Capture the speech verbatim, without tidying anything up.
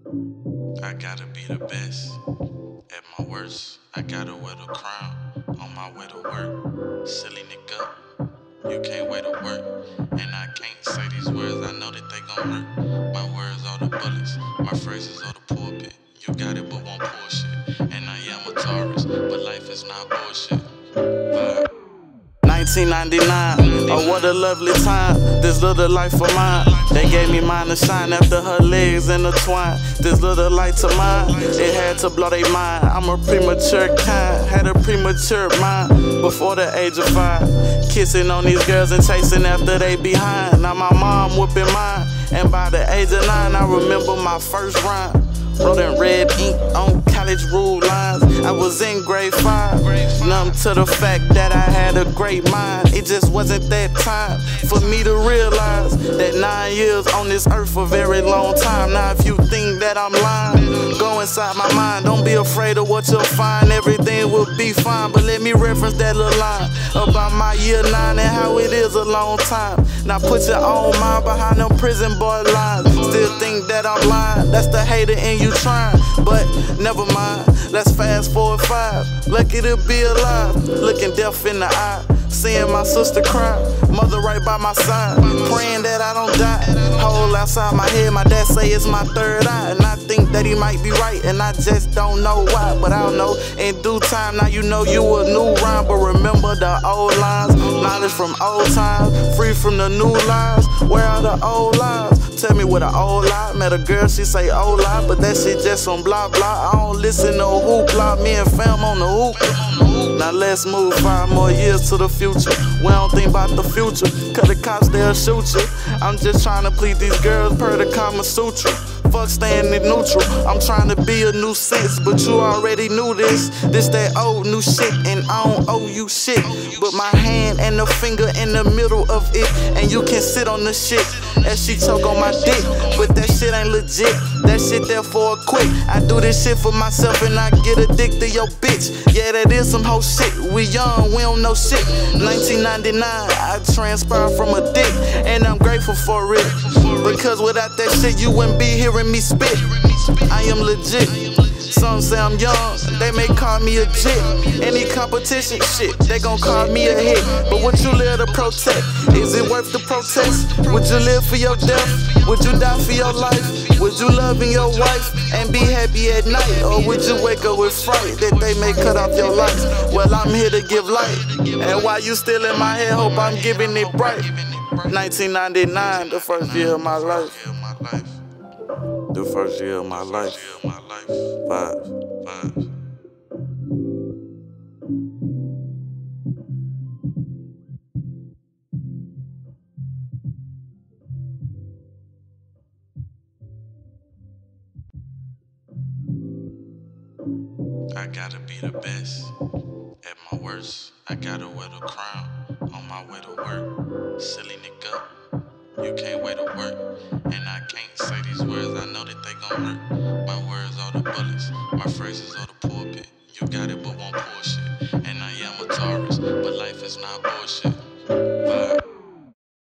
I gotta be the best. At my worst, I gotta wear the crown. On my way to work, silly nigga, you can't wait to work. And I can't say these words, I know that they gon' hurt. My words are the bullets, my phrases are the pulpit. You got it but won't pull shit. And I am a Taurus, but life is not bullshit. Vibe. nineteen ninety-nine, oh what a lovely time, this little life of mine. They gave me mine to shine after her legs intertwined. This little light of mine, it had to blow their mind. I'm a premature kind, had a premature mind before the age of five. Kissing on these girls and chasing after they behind. Now my mom whooping mine, and by the age of nine I remember my first rhyme. Wrote in red ink on college rule lines. I was in grade five, numb to the fact that I had a great mind. It just wasn't that time for me to realize that nine years on this earth a very long time. Now if you think that I'm lying, go inside my mind. Don't be afraid of what you'll find. Everything will be fine. But let me reference that little line about my year nine and how it is a long time. Now put your own mind behind them prison boy lines. Still think that I'm lying. That's the hater in you trying, but never mind. Let's fast forward five. Lucky to be alive, looking death in the eye, seeing my sister cry, mother right by my side, praying that I don't die. Hole outside my head, my dad say it's my third eye, and I think that he might be right, and I just don't know why. But I'll know in due time. Now you know you a new rhyme, but remember the old lines. Knowledge from old times, free from the new lies. Where are the old lies? Tell me what an old lie. Met a girl, she say old lie, but that shit just on blah blah. I don't listen to hoopla, me and fam on the hoop. Now let's move five more years to the future. We don't think about the future, cause the cops they'll shoot you. I'm just trying to please these girls per the Kama Sutra. Fuck staying in neutral, I'm trying to be a new sis, but you already knew this. This that old new shit, and I don't owe you shit. But my hand and the finger in the middle of it, and you can sit on the shit as she choke on my dick. But that shit ain't legit, that shit there for a quick. I do this shit for myself and I get addicted to your bitch. Yeah, that is some whole shit, we young, we don't know shit. nineteen ninety-nine, I transpired from a dick, and I'm grateful for it, because without that shit you wouldn't be hearing me spit. I am legit. Some say I'm young, they may call me a jit. Any competition shit, they gon' call me a hit. But would you live to protect? Is it worth the protest? Would you live for your death? Would you die for your life? Would you love in your wife and be happy at night? Or would you wake up with fright that they may cut off your life? Well, I'm here to give light, and while you still in my head, hope I'm giving it bright. nineteen ninety-nine, the first year of my life. The first year of my life. Five. Five. I gotta be the best. At my worst, I gotta wear the crown. On my way to work, silly nigga, you can't wait to work. And I can't say these words, I know that they gon' hurt. My words are the bullets, my phrases are the